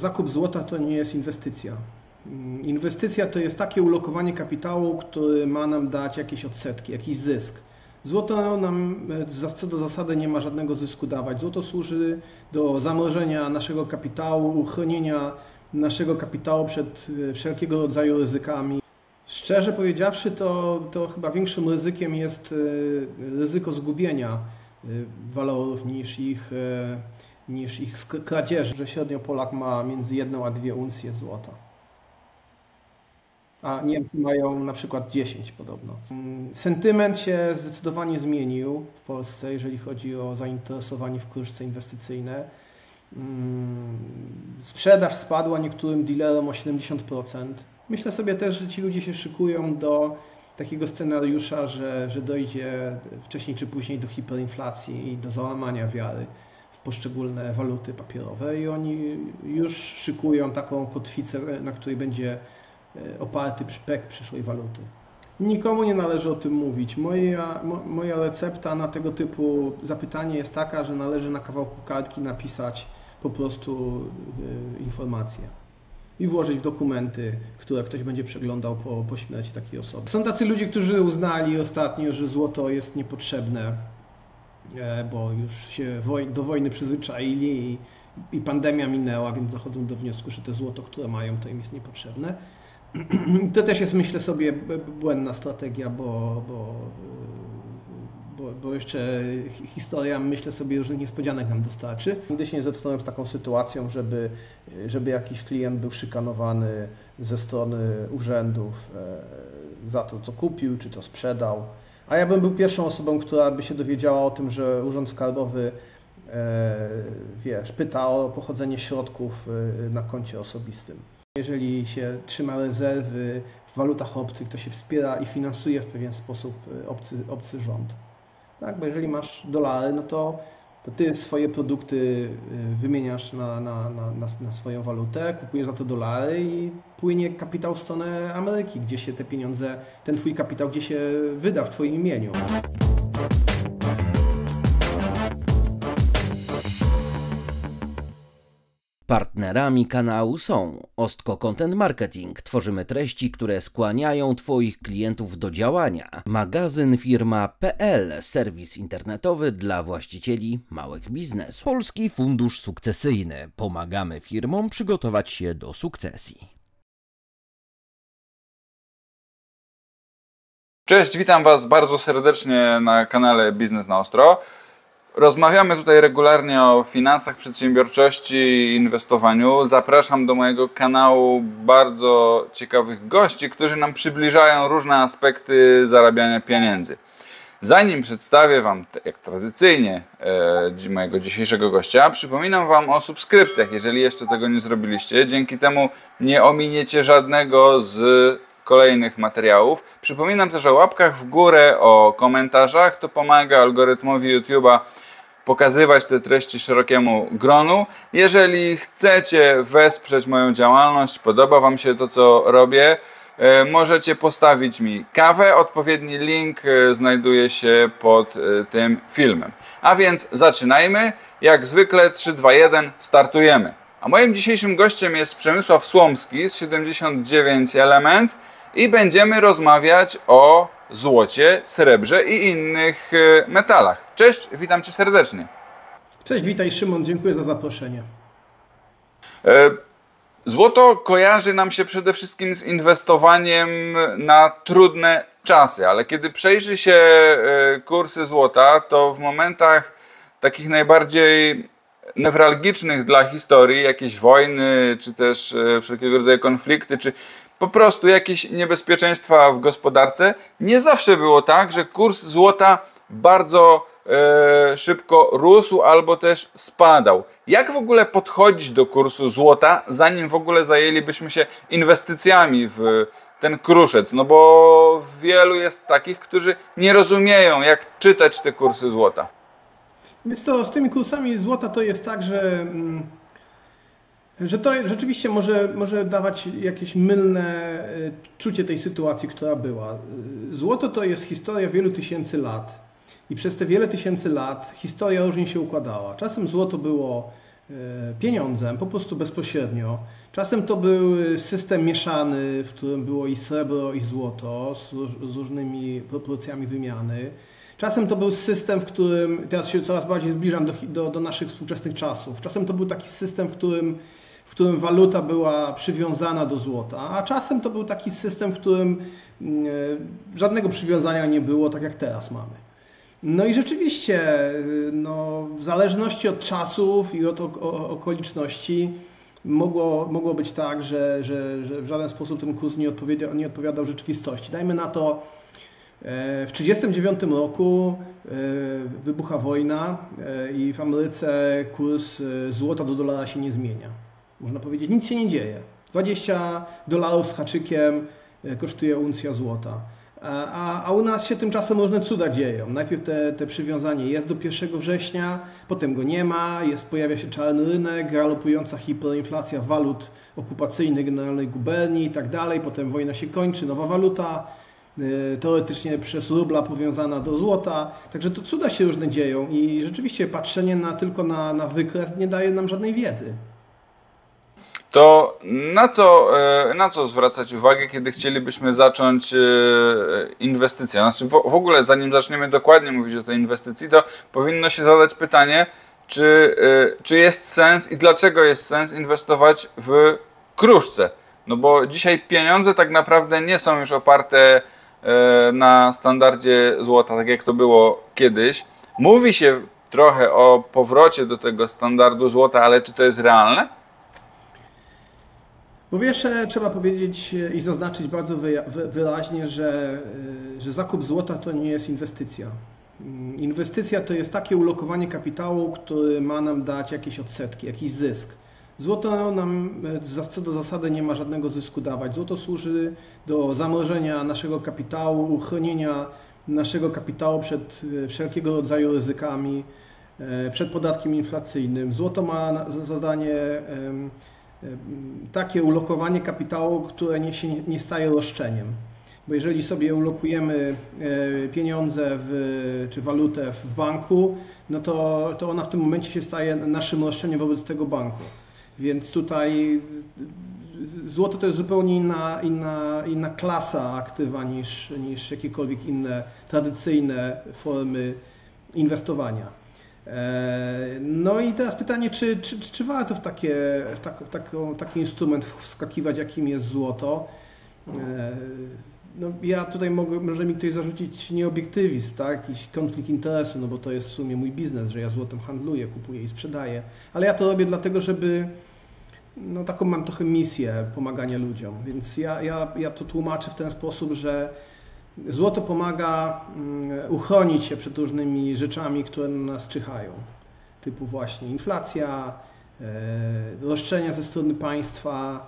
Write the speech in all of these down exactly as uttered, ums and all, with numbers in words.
Zakup złota to nie jest inwestycja. Inwestycja to jest takie ulokowanie kapitału, który ma nam dać jakieś odsetki, jakiś zysk. Złoto nam co do zasady nie ma żadnego zysku dawać. Złoto służy do zamrożenia naszego kapitału, uchronienia naszego kapitału przed wszelkiego rodzaju ryzykami. Szczerze powiedziawszy, to, to chyba większym ryzykiem jest ryzyko zgubienia walorów niż ich, niż ich kradzieży, że średnio Polak ma między jedną a dwie uncje złota. A Niemcy mają na przykład dziesięć podobno. Sentyment się zdecydowanie zmienił w Polsce, jeżeli chodzi o zainteresowanie w kruszce inwestycyjne. Sprzedaż spadła niektórym dealerom o siedemdziesiąt procent. Myślę sobie też, że ci ludzie się szykują do takiego scenariusza, że, że dojdzie wcześniej czy później do hiperinflacji i do załamania wiary w poszczególne waluty papierowe i oni już szykują taką kotwicę, na której będzie oparty szpek przyszłej waluty. Nikomu nie należy o tym mówić. Moja, moja recepta na tego typu zapytanie jest taka, że należy na kawałku kartki napisać po prostu informacje i włożyć w dokumenty, które ktoś będzie przeglądał po, po śmierci takiej osoby. Są tacy ludzie, którzy uznali ostatnio, że złoto jest niepotrzebne, bo już się do wojny przyzwyczaili i, i pandemia minęła, więc dochodzą do wniosku, że to złoto, które mają, to im jest niepotrzebne. To też jest, myślę sobie, błędna strategia, bo, bo, bo, bo jeszcze historia, myślę sobie, różnych niespodzianek nam dostarczy. Nigdy się nie zetknąłem z taką sytuacją, żeby, żeby jakiś klient był szykanowany ze strony urzędów za to, co kupił, czy co sprzedał. A ja bym był pierwszą osobą, która by się dowiedziała o tym, że Urząd Skarbowy wiesz, pyta o pochodzenie środków na koncie osobistym. Jeżeli się trzyma rezerwy w walutach obcych, to się wspiera i finansuje w pewien sposób obcy, obcy rząd. Tak? Bo jeżeli masz dolary, no to, to ty swoje produkty wymieniasz na, na, na, na swoją walutę, kupujesz za to dolary i płynie kapitał w stronę Ameryki, gdzie się te pieniądze, ten twój kapitał, gdzie się wyda w twoim imieniu. Partnerami kanału są Ostko Content Marketing. Tworzymy treści, które skłaniają Twoich klientów do działania. Magazyn firma kropka pe el. Serwis internetowy dla właścicieli małych biznesów. Polski Fundusz Sukcesyjny. Pomagamy firmom przygotować się do sukcesji. Cześć, witam Was bardzo serdecznie na kanale Biznes na Ostro. Rozmawiamy tutaj regularnie o finansach, przedsiębiorczości i inwestowaniu. Zapraszam do mojego kanału bardzo ciekawych gości, którzy nam przybliżają różne aspekty zarabiania pieniędzy. Zanim przedstawię Wam, jak tradycyjnie, e, mojego dzisiejszego gościa, przypominam Wam o subskrypcjach, jeżeli jeszcze tego nie zrobiliście. Dzięki temu nie ominiecie żadnego z kolejnych materiałów. Przypominam też o łapkach w górę, o komentarzach. To pomaga algorytmowi YouTube'a pokazywać te treści szerokiemu gronu. Jeżeli chcecie wesprzeć moją działalność, podoba Wam się to, co robię, możecie postawić mi kawę. Odpowiedni link znajduje się pod tym filmem. A więc zaczynajmy. Jak zwykle trzy, dwa, jeden, startujemy. A moim dzisiejszym gościem jest Przemysław Słomski z siedemdziesiąt dziewięć Element i będziemy rozmawiać o złocie, srebrze i innych metalach. Cześć, witam Cię serdecznie. Cześć, witaj Szymon, dziękuję za zaproszenie. Złoto kojarzy nam się przede wszystkim z inwestowaniem na trudne czasy, ale kiedy przejrzy się kursy złota, to w momentach takich najbardziej newralgicznych dla historii, jakieś wojny, czy też wszelkiego rodzaju konflikty, czy po prostu jakieś niebezpieczeństwa w gospodarce, nie zawsze było tak, że kurs złota bardzo e, szybko rósł albo też spadał. Jak w ogóle podchodzić do kursu złota, zanim w ogóle zajęlibyśmy się inwestycjami w ten kruszec? No bo wielu jest takich, którzy nie rozumieją, jak czytać te kursy złota. Więc to z tymi kursami złota to jest tak, że... że to rzeczywiście może, może dawać jakieś mylne czucie tej sytuacji, która była. Złoto to jest historia wielu tysięcy lat i przez te wiele tysięcy lat historia różnie się układała. Czasem złoto było pieniądzem, po prostu bezpośrednio. Czasem to był system mieszany, w którym było i srebro, i złoto z, z różnymi proporcjami wymiany. Czasem to był system, w którym, teraz się coraz bardziej zbliżam do, do, do naszych współczesnych czasów, czasem to był taki system, w którym, w którym waluta była przywiązana do złota, a czasem to był taki system, w którym żadnego przywiązania nie było, tak jak teraz mamy. No i rzeczywiście, no, w zależności od czasów i od okoliczności mogło, mogło być tak, że, że, że w żaden sposób ten kurs nie odpowiadał, nie odpowiadał rzeczywistości. Dajmy na to, w tysiąc dziewięćset trzydziestym dziewiątym roku wybucha wojna i w Ameryce kurs złota do dolara się nie zmienia. Można powiedzieć, nic się nie dzieje. dwadzieścia dolarów z haczykiem kosztuje uncja złota. A, a u nas się tymczasem różne cuda dzieją. Najpierw te, te przywiązanie jest do pierwszego września, potem go nie ma, jest, pojawia się czarny rynek, galopująca hiperinflacja walut okupacyjnych Generalnej Guberni i tak dalej. Potem wojna się kończy, nowa waluta, teoretycznie przez rubla powiązana do złota. Także to cuda się różne dzieją i rzeczywiście patrzenie na, tylko na, na wykres nie daje nam żadnej wiedzy. To na co, na co zwracać uwagę, kiedy chcielibyśmy zacząć inwestycję? Znaczy w ogóle, zanim zaczniemy dokładnie mówić o tej inwestycji, to powinno się zadać pytanie, czy, czy jest sens i dlaczego jest sens inwestować w kruszce? No bo dzisiaj pieniądze tak naprawdę nie są już oparte na standardzie złota, tak jak to było kiedyś. Mówi się trochę o powrocie do tego standardu złota, ale czy to jest realne? Po pierwsze, trzeba powiedzieć i zaznaczyć bardzo wyraźnie, że, że zakup złota to nie jest inwestycja. Inwestycja to jest takie ulokowanie kapitału, który ma nam dać jakieś odsetki, jakiś zysk. Złoto nam co do zasady nie ma żadnego zysku dawać. Złoto służy do zamrożenia naszego kapitału, uchronienia naszego kapitału przed wszelkiego rodzaju ryzykami, przed podatkiem inflacyjnym. Złoto ma za zadanie takie ulokowanie kapitału, które nie, się nie staje roszczeniem. Bo jeżeli sobie ulokujemy pieniądze w, czy walutę w banku, no to, to ona w tym momencie się staje naszym roszczeniem wobec tego banku. Więc tutaj złoto to jest zupełnie inna, inna, inna klasa aktywa niż, niż jakiekolwiek inne tradycyjne formy inwestowania. No i teraz pytanie, czy, czy, czy warto w, takie, w, tak, w taką, taki instrument wskakiwać, jakim jest złoto? No, ja tutaj mogę, może mi ktoś zarzucić nieobiektywizm, tak? Jakiś konflikt interesu, no bo to jest w sumie mój biznes, że ja złotem handluję, kupuję i sprzedaję. Ale ja to robię dlatego, żeby, no taką mam trochę misję pomagania ludziom, więc ja, ja, ja to tłumaczę w ten sposób, że złoto pomaga uchronić się przed różnymi rzeczami, które na nas czyhają, typu właśnie inflacja, roszczenia ze strony państwa,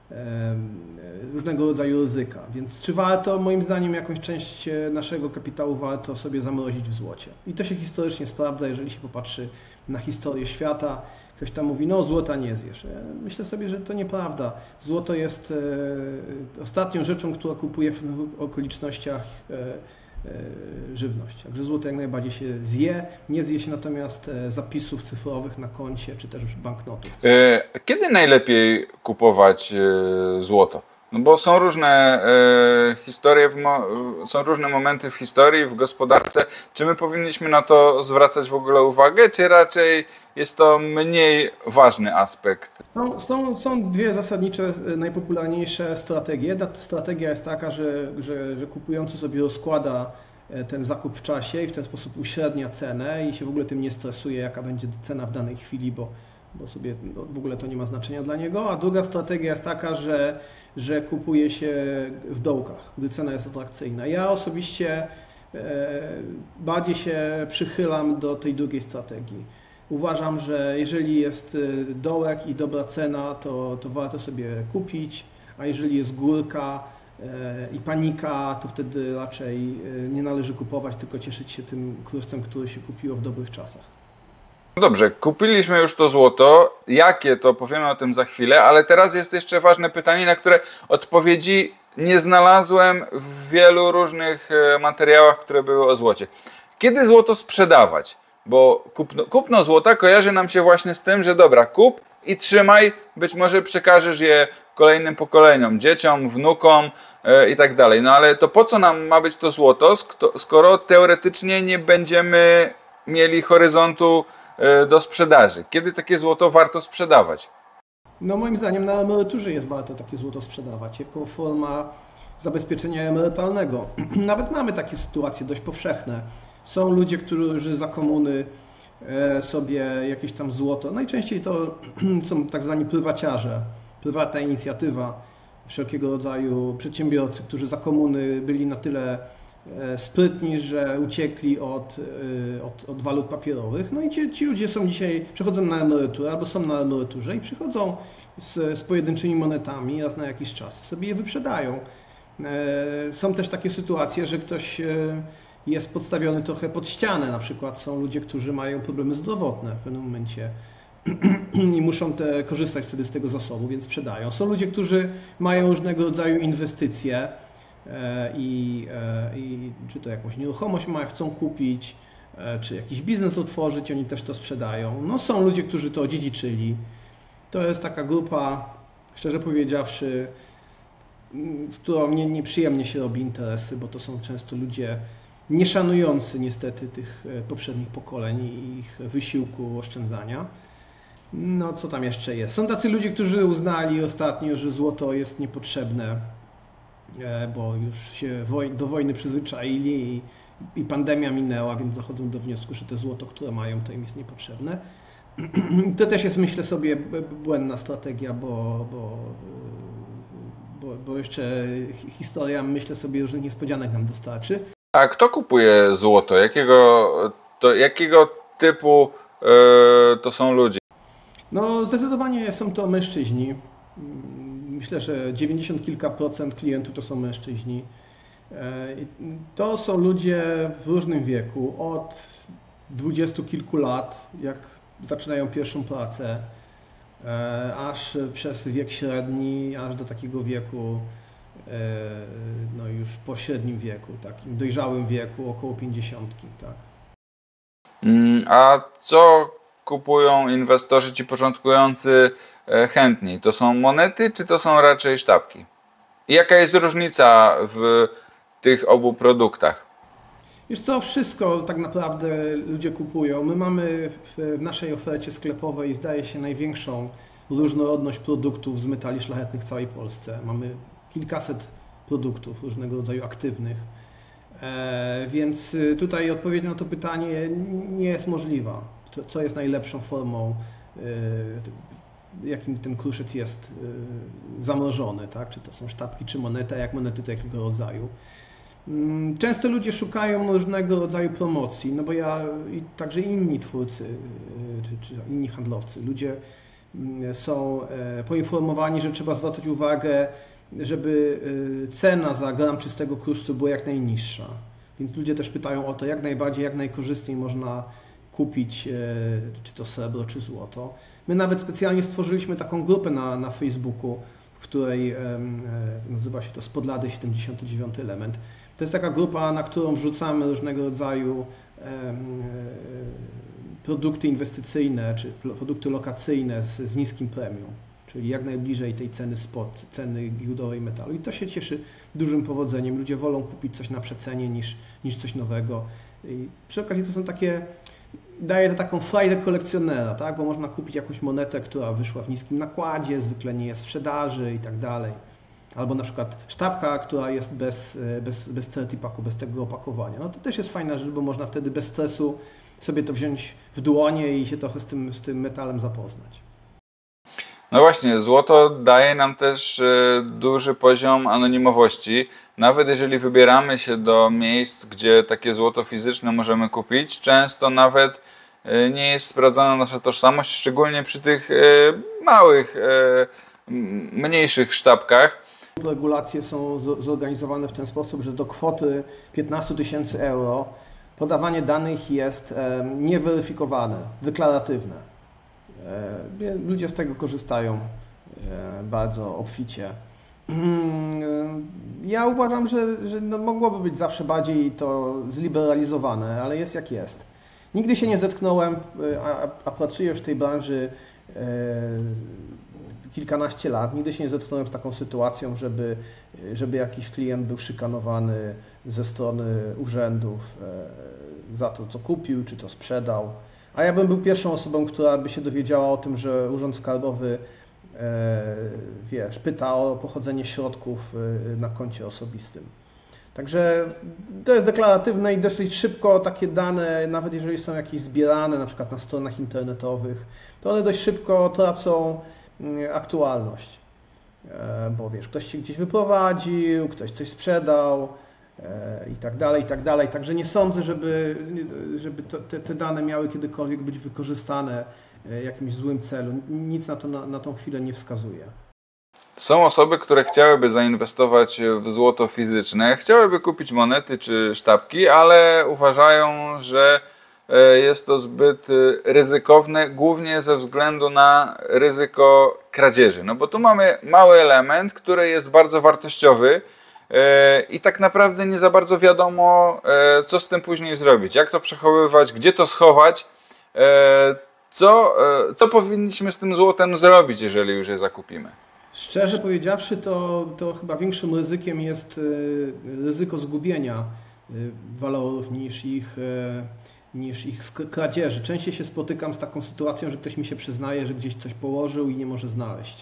różnego rodzaju ryzyka. Więc czy warto? Moim zdaniem jakąś część naszego kapitału warto sobie zamrozić w złocie. I to się historycznie sprawdza, jeżeli się popatrzy na historię świata. Ktoś tam mówi, no złota nie zjesz. Myślę sobie, że to nieprawda. Złoto jest ostatnią rzeczą, która kupuje w pewnych okolicznościach żywność. Także złoto jak najbardziej się zje, nie zje się natomiast zapisów cyfrowych na koncie, czy też banknotów. Kiedy najlepiej kupować złoto? No bo są różne historie, są różne momenty w historii, w gospodarce. Czy my powinniśmy na to zwracać w ogóle uwagę, czy raczej jest to mniej ważny aspekt? Są, są, są dwie zasadnicze, najpopularniejsze strategie. Jedna strategia jest taka, że, że, że kupujący sobie rozkłada ten zakup w czasie i w ten sposób uśrednia cenę i się w ogóle tym nie stresuje, jaka będzie cena w danej chwili, bo, bo sobie no, w ogóle to nie ma znaczenia dla niego. A druga strategia jest taka, że, że kupuje się w dołkach, gdy cena jest atrakcyjna. Ja osobiście e, bardziej się przychylam do tej drugiej strategii. Uważam, że jeżeli jest dołek i dobra cena, to, to warto sobie kupić, a jeżeli jest górka i panika, to wtedy raczej nie należy kupować, tylko cieszyć się tym kruszcem, który się kupiło w dobrych czasach. No dobrze, kupiliśmy już to złoto. Jakie to powiemy o tym za chwilę, ale teraz jest jeszcze ważne pytanie, na które odpowiedzi nie znalazłem w wielu różnych materiałach, które były o złocie. Kiedy złoto sprzedawać? Bo kupno, kupno złota kojarzy nam się właśnie z tym, że dobra, kup i trzymaj, być może przekażesz je kolejnym pokoleniom, dzieciom, wnukom yy, i tak dalej. No ale to po co nam ma być to złoto, skoro teoretycznie nie będziemy mieli horyzontu yy, do sprzedaży? Kiedy takie złoto warto sprzedawać? No moim zdaniem na emeryturze jest warto takie złoto sprzedawać, jako forma zabezpieczenia emerytalnego. Nawet mamy takie sytuacje dość powszechne. Są ludzie, którzy za komuny sobie jakieś tam złoto, najczęściej to są tak zwani prywaciarze, prywatna inicjatywa, wszelkiego rodzaju przedsiębiorcy, którzy za komuny byli na tyle sprytni, że uciekli od, od, od walut papierowych. No i ci, ci ludzie są dzisiaj, przechodzą na emeryturę albo są na emeryturze i przychodzą z, z pojedynczymi monetami raz na jakiś czas, sobie je wyprzedają. Są też takie sytuacje, że ktoś jest podstawiony trochę pod ścianę. Na przykład są ludzie, którzy mają problemy zdrowotne w pewnym momencie i muszą te, korzystać wtedy z tego zasobu, więc sprzedają. Są ludzie, którzy mają różnego rodzaju inwestycje i, i czy to jakąś nieruchomość mają, chcą kupić, czy jakiś biznes otworzyć, oni też to sprzedają. No są ludzie, którzy to odziedziczyli. To jest taka grupa, szczerze powiedziawszy, z którą nie, nieprzyjemnie się robi interesy, bo to są często ludzie nie szanujący niestety tych poprzednich pokoleń i ich wysiłku oszczędzania. No co tam jeszcze jest? Są tacy ludzie, którzy uznali ostatnio, że złoto jest niepotrzebne, bo już się do wojny przyzwyczaili i, i pandemia minęła, więc dochodzą do wniosku, że to złoto, które mają, to im jest niepotrzebne. To też jest, myślę sobie, błędna strategia, bo, bo, bo, bo jeszcze historia, myślę sobie, różnych niespodzianek nam dostarczy. A kto kupuje złoto? Jakiego, to, jakiego typu yy, to są ludzie? No zdecydowanie są to mężczyźni. Myślę, że dziewięćdziesiąt kilka procent klientów to są mężczyźni. To są ludzie w różnym wieku, od dwudziestu kilku lat, jak zaczynają pierwszą pracę, aż przez wiek średni, aż do takiego wieku, no już po średnim wieku, takim dojrzałym wieku, około pięćdziesiątki, tak. A co kupują inwestorzy ci początkujący chętniej? To są monety, czy to są raczej sztabki? I jaka jest różnica w tych obu produktach? Wiesz co, wszystko tak naprawdę ludzie kupują. My mamy w naszej ofercie sklepowej, zdaje się, największą różnorodność produktów z metali szlachetnych w całej Polsce. Mamy kilkaset produktów różnego rodzaju aktywnych, e, więc tutaj odpowiedź na to pytanie nie jest możliwa. Co jest najlepszą formą, e, jakim ten kruszec jest e, zamrożony, tak? Czy to są sztabki, czy monety, a jak monety to jakiego rodzaju. Często ludzie szukają różnego rodzaju promocji, no bo ja i także inni twórcy, czy, czy inni handlowcy, ludzie są poinformowani, że trzeba zwracać uwagę, żeby cena za gram czystego kruszcu była jak najniższa. Więc ludzie też pytają o to, jak najbardziej, jak najkorzystniej można kupić, czy to srebro, czy złoto. My nawet specjalnie stworzyliśmy taką grupę na, na Facebooku, w której nazywa się to Spodlady siedemdziesiąty dziewiąty element. To jest taka grupa, na którą wrzucamy różnego rodzaju produkty inwestycyjne czy produkty lokacyjne z, z niskim premium, czyli jak najbliżej tej ceny spot, ceny giełdowej metalu. I to się cieszy dużym powodzeniem. Ludzie wolą kupić coś na przecenie niż, niż coś nowego. I przy okazji to są takie, daje to taką frajdę kolekcjonera, tak? Bo można kupić jakąś monetę, która wyszła w niskim nakładzie, zwykle nie jest w sprzedaży i tak dalej. Albo na przykład sztabka, która jest bez, bez, bez certipaku, bez tego opakowania. No to też jest fajna rzecz, bo można wtedy bez stresu sobie to wziąć w dłonie i się trochę z tym, z tym metalem zapoznać. No właśnie, złoto daje nam też duży poziom anonimowości. Nawet jeżeli wybieramy się do miejsc, gdzie takie złoto fizyczne możemy kupić, często nawet nie jest sprawdzana nasza tożsamość, szczególnie przy tych małych, mniejszych sztabkach. Regulacje są zorganizowane w ten sposób, że do kwoty piętnaście tysięcy euro podawanie danych jest nieweryfikowane, deklaratywne. Ludzie z tego korzystają bardzo obficie. Ja uważam, że, że no mogłoby być zawsze bardziej to zliberalizowane, ale jest jak jest. Nigdy się nie zetknąłem, a, a pracuję w tej branży e, kilkanaście lat, nigdy się nie zetknąłem z taką sytuacją, żeby, żeby jakiś klient był szykanowany ze strony urzędów e, za to, co kupił, czy co sprzedał. A ja bym był pierwszą osobą, która by się dowiedziała o tym, że Urząd Skarbowy e, wiesz, pyta o pochodzenie środków e, na koncie osobistym. Także to jest deklaratywne i dosyć szybko takie dane, nawet jeżeli są jakieś zbierane, na przykład na stronach internetowych, to one dość szybko tracą aktualność. Bo wiesz, ktoś się gdzieś wyprowadził, ktoś coś sprzedał i tak dalej, i tak dalej. Także nie sądzę, żeby, żeby to, te, te dane miały kiedykolwiek być wykorzystane w jakimś złym celu. Nic na to na, na tą chwilę nie wskazuje. Są osoby, które chciałyby zainwestować w złoto fizyczne, chciałyby kupić monety czy sztabki, ale uważają, że jest to zbyt ryzykowne, głównie ze względu na ryzyko kradzieży. No bo tu mamy mały element, który jest bardzo wartościowy i tak naprawdę nie za bardzo wiadomo, co z tym później zrobić, jak to przechowywać, gdzie to schować, co, co powinniśmy z tym złotem zrobić, jeżeli już je zakupimy. Szczerze powiedziawszy, to, to chyba większym ryzykiem jest ryzyko zgubienia walorów niż ich, niż ich kradzieży. Częściej się spotykam z taką sytuacją, że ktoś mi się przyznaje, że gdzieś coś położył i nie może znaleźć.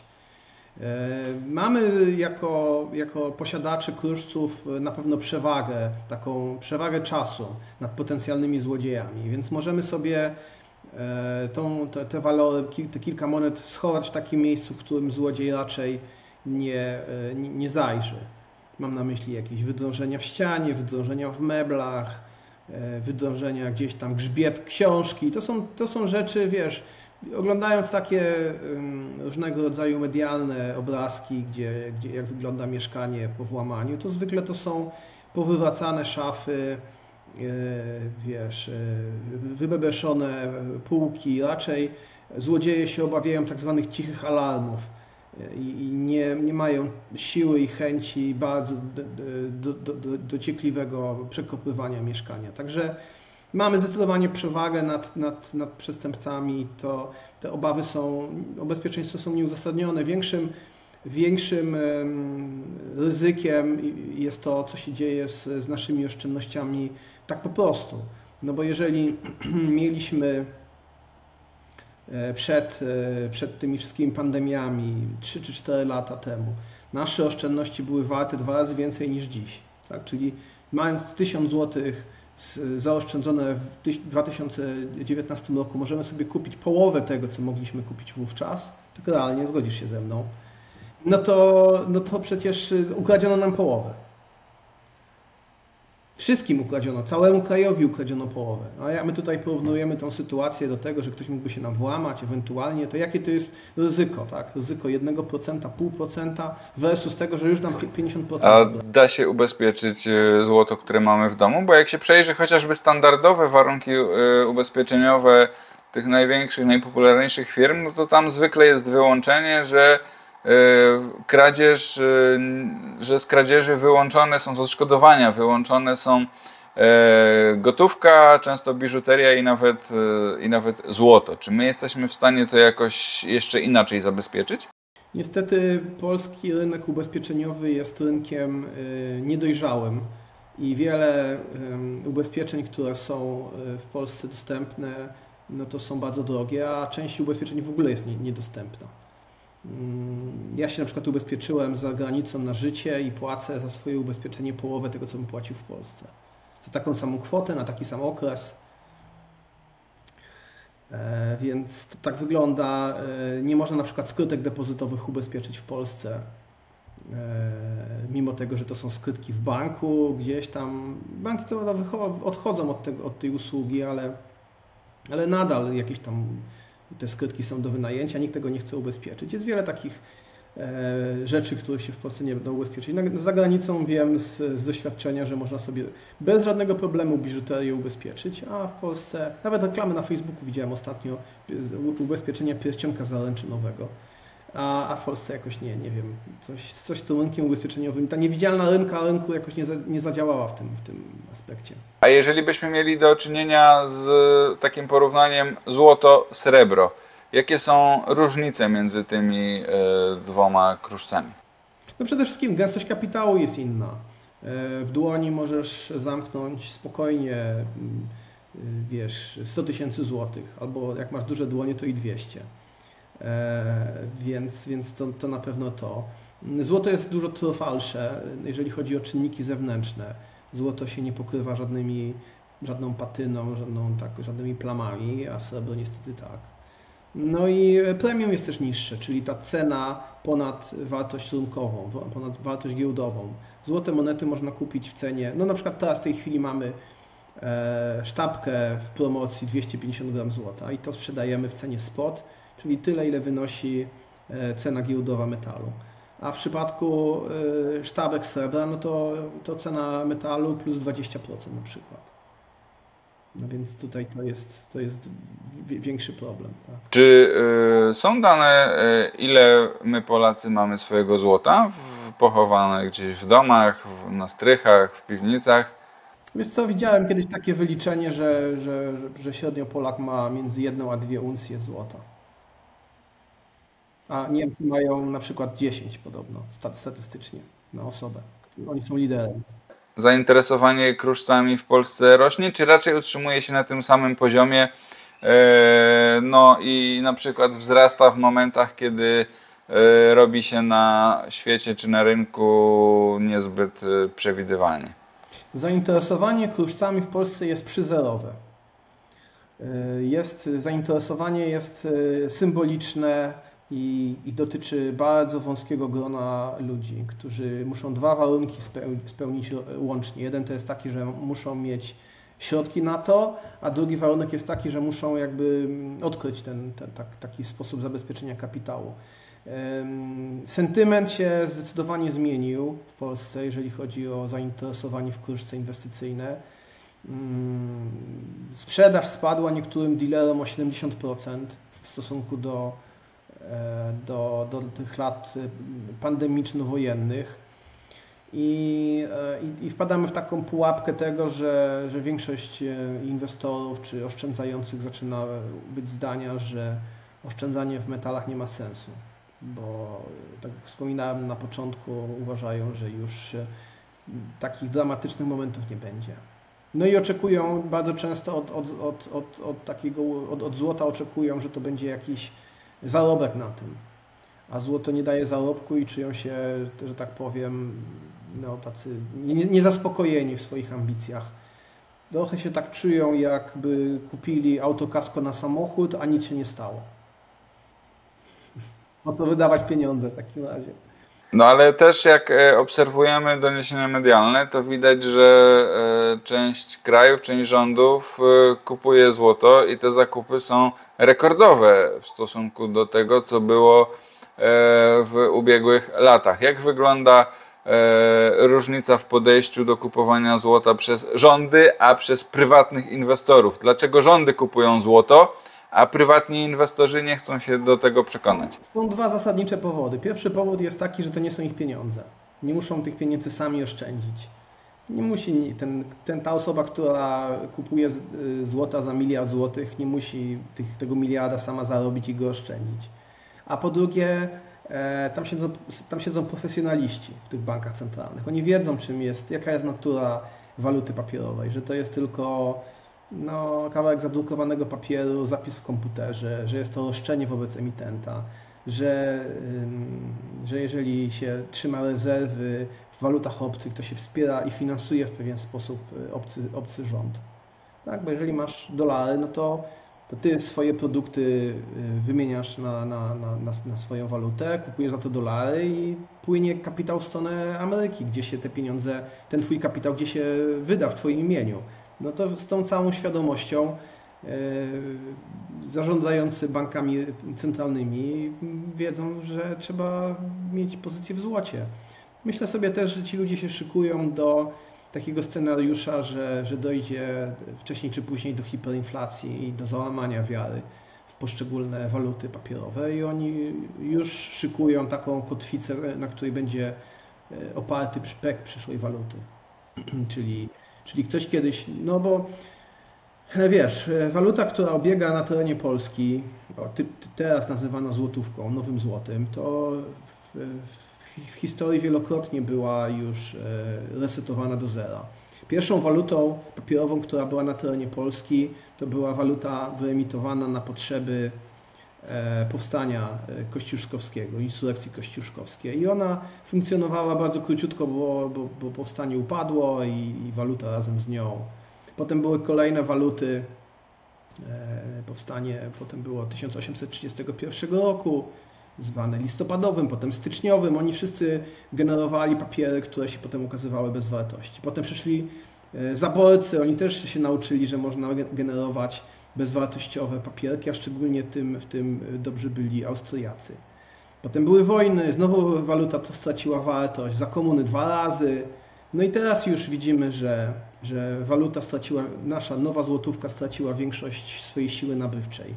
Mamy jako, jako posiadacze kruszców na pewno przewagę, taką przewagę czasu nad potencjalnymi złodziejami, więc możemy sobie Tą, te, te walory, te kilka monet schować w takim miejscu, w którym złodziej raczej nie, nie, nie zajrzy. Mam na myśli jakieś wydrążenia w ścianie, wydrążenia w meblach, wydrążenia gdzieś tam, grzbiet książki. To są, to są rzeczy, wiesz, oglądając takie różnego rodzaju medialne obrazki, gdzie, gdzie jak wygląda mieszkanie po włamaniu, to zwykle to są powywracane szafy, wiesz, wybebeszone półki. Raczej złodzieje się obawiają tak zwanych cichych alarmów i nie, nie mają siły i chęci bardzo do, do, do, dociekliwego przekopywania mieszkania. Także mamy zdecydowanie przewagę nad, nad, nad przestępcami. To, te obawy są, o bezpieczeństwo są nieuzasadnione. Większym Większym ryzykiem jest to, co się dzieje z, z naszymi oszczędnościami tak po prostu. No bo jeżeli mieliśmy przed, przed tymi wszystkimi pandemiami trzy czy cztery lata temu, nasze oszczędności były warte dwa razy więcej niż dziś. Tak? Czyli mając tysiąc złotych zaoszczędzone w dwa tysiące dziewiętnastym roku, możemy sobie kupić połowę tego, co mogliśmy kupić wówczas. Tak realnie, zgodzisz się ze mną. No to, no to przecież ukradziono nam połowę. Wszystkim ukradziono, całemu krajowi ukradziono połowę. A jak my tutaj porównujemy tą sytuację do tego, że ktoś mógłby się nam włamać ewentualnie, to jakie to jest ryzyko, tak? Ryzyko jednego procenta, pół procenta versus tego, że już nam pięćdziesiąt procent. A da się ubezpieczyć złoto, które mamy w domu? Bo jak się przejrzy chociażby standardowe warunki ubezpieczeniowe tych największych, najpopularniejszych firm, no to tam zwykle jest wyłączenie, że kradzież, że z kradzieży wyłączone są, z odszkodowania wyłączone są gotówka, często biżuteria i nawet, i nawet złoto. Czy my jesteśmy w stanie to jakoś jeszcze inaczej zabezpieczyć? Niestety polski rynek ubezpieczeniowy jest rynkiem niedojrzałym i wiele ubezpieczeń, które są w Polsce dostępne, no to są bardzo drogie, a część ubezpieczeń w ogóle jest niedostępna. Ja się na przykład ubezpieczyłem za granicą na życie i płacę za swoje ubezpieczenie połowę tego, co bym płacił w Polsce. Za taką samą kwotę, na taki sam okres. Więc to tak wygląda. Nie można na przykład skrytek depozytowych ubezpieczyć w Polsce. Mimo tego, że to są skrytki w banku, gdzieś tam. Banki to odchodzą od, tego, od tej usługi, ale, ale nadal jakieś tam te skrytki są do wynajęcia, nikt tego nie chce ubezpieczyć. Jest wiele takich e, rzeczy, których się w Polsce nie będą ubezpieczyć. Za granicą wiem z, z doświadczenia, że można sobie bez żadnego problemu biżuterię ubezpieczyć, a w Polsce, nawet reklamy na Facebooku widziałem ostatnio, ubezpieczenia pierścionka zaręczynowego. a, a w Polsce jakoś nie, nie wiem, coś, coś z tym rynkiem ubezpieczeniowym, ta niewidzialna rynka rynku jakoś nie, za, nie zadziałała w tym, w tym aspekcie. A jeżeli byśmy mieli do czynienia z takim porównaniem złoto-srebro, jakie są różnice między tymi y, dwoma kruszcami? No przede wszystkim gęstość kapitału jest inna. W dłoni możesz zamknąć spokojnie, wiesz, sto tysięcy złotych, albo jak masz duże dłonie, to i dwieście. Więc, więc to, to na pewno to. Złoto jest dużo trwalsze, jeżeli chodzi o czynniki zewnętrzne. Złoto się nie pokrywa żadnymi, żadną patyną, żadną, tak, żadnymi plamami, a srebro niestety tak. No i premium jest też niższe, czyli ta cena ponad wartość rynkową, ponad wartość giełdową. Złote monety można kupić w cenie, no na przykład teraz w tej chwili mamy sztabkę w promocji dwieście pięćdziesiąt gram złota i to sprzedajemy w cenie spot, czyli tyle, ile wynosi cena giełdowa metalu. A w przypadku sztabek srebra, no to, to cena metalu plus dwadzieścia procent na przykład. No więc tutaj to jest, to jest większy problem. Tak. Czy y, są dane, y, ile my Polacy mamy swojego złota w, pochowane gdzieś w domach, w, na strychach, w piwnicach? Wiesz co, widziałem kiedyś takie wyliczenie, że, że, że średnio Polak ma między jedną a dwie uncje złota. A Niemcy mają na przykład dziesięć podobno, statystycznie, na osobę. Oni są liderem. Zainteresowanie kruszcami w Polsce rośnie, czy raczej utrzymuje się na tym samym poziomie, no i na przykład wzrasta w momentach, kiedy robi się na świecie czy na rynku niezbyt przewidywalnie? Zainteresowanie kruszcami w Polsce jest przyzerowe. Jest, zainteresowanie jest symboliczne i, i dotyczy bardzo wąskiego grona ludzi, którzy muszą dwa warunki spełnić łącznie. Jeden to jest taki, że muszą mieć środki na to, a drugi warunek jest taki, że muszą jakby odkryć ten, ten tak, taki sposób zabezpieczenia kapitału. Sentyment się zdecydowanie zmienił w Polsce, jeżeli chodzi o zainteresowanie w kruszce inwestycyjne. Sprzedaż spadła niektórym dealerom o siedemdziesiąt procent w stosunku do, do, do tych lat pandemiczno-wojennych. I, i, I wpadamy w taką pułapkę tego, że, że większość inwestorów czy oszczędzających zaczyna być zdania, że oszczędzanie w metalach nie ma sensu, bo tak jak wspominałem na początku, uważają, że już takich dramatycznych momentów nie będzie. No i oczekują bardzo często od, od, od, od, od takiego od, od złota oczekują, że to będzie jakiś zarobek na tym. A złoto nie daje zarobku i czują się, że tak powiem, no, tacy niezaspokojeni w swoich ambicjach. Trochę się tak czują, jakby kupili autokasko na samochód, a nic się nie stało. Po co wydawać pieniądze w takim razie? No ale też jak obserwujemy doniesienia medialne, to widać, że część krajów, część rządów kupuje złoto i te zakupy są rekordowe w stosunku do tego, co było w ubiegłych latach. Jak wygląda różnica w podejściu do kupowania złota przez rządy, a przez prywatnych inwestorów? Dlaczego rządy kupują złoto, a prywatni inwestorzy nie chcą się do tego przekonać? Są dwa zasadnicze powody. Pierwszy powód jest taki, że to nie są ich pieniądze. Nie muszą tych pieniędzy sami oszczędzić. Nie musi, ten, ten, ta osoba, która kupuje złota za miliard złotych, nie musi tych, tego miliarda sama zarobić i go oszczędzić. A po drugie, tam siedzą, tam siedzą profesjonaliści w tych bankach centralnych. Oni wiedzą, czym jest, jaka jest natura waluty papierowej, że to jest tylko no, kawałek zadrukowanego papieru, zapis w komputerze, że jest to roszczenie wobec emitenta, że, że jeżeli się trzyma rezerwy w walutach obcych, to się wspiera i finansuje w pewien sposób obcy, obcy rząd. Tak? Bo jeżeli masz dolary, no to to ty swoje produkty wymieniasz na, na, na, na swoją walutę, kupujesz za to dolary i płynie kapitał w stronę Ameryki, gdzie się te pieniądze, ten twój kapitał, gdzie się wyda w twoim imieniu. No to z tą całą świadomością yy, zarządzający bankami centralnymi wiedzą, że trzeba mieć pozycję w złocie. Myślę sobie też, że ci ludzie się szykują do takiego scenariusza, że, że dojdzie wcześniej czy później do hiperinflacji i do załamania wiary w poszczególne waluty papierowe i oni już szykują taką kotwicę, na której będzie oparty szpek przyszłej waluty. czyli, czyli ktoś kiedyś, no bo wiesz, waluta, która obiega na terenie Polski, o, ty, ty teraz nazywana złotówką, nowym złotym, to w, w, w historii wielokrotnie była już resetowana do zera. Pierwszą walutą papierową, która była na terenie Polski, to była waluta wyemitowana na potrzeby powstania kościuszkowskiego, insurekcji kościuszkowskiej. I ona funkcjonowała bardzo króciutko, bo, bo, bo powstanie upadło i, i waluta razem z nią. Potem były kolejne waluty, powstanie potem było tysiąc osiemset trzydziestego pierwszego roku, zwane listopadowym, potem styczniowym. Oni wszyscy generowali papiery, które się potem ukazywały bez wartości. Potem przyszli zaborcy, oni też się nauczyli, że można generować bezwartościowe papierki, a szczególnie tym, w tym dobrzy byli Austriacy. Potem były wojny, znowu waluta to straciła wartość, za komuny dwa razy. No i teraz już widzimy, że, że waluta straciła, nasza nowa złotówka straciła większość swojej siły nabywczej.